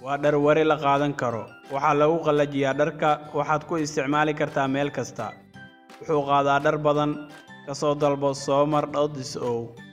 waa dhar wari la qaadan karo waxa lagu qalajiyaa dharka waxaad ku isticmaali kartaa meel kasta wuxuu qaadaa dhar badan ka soo dalbo Somar.so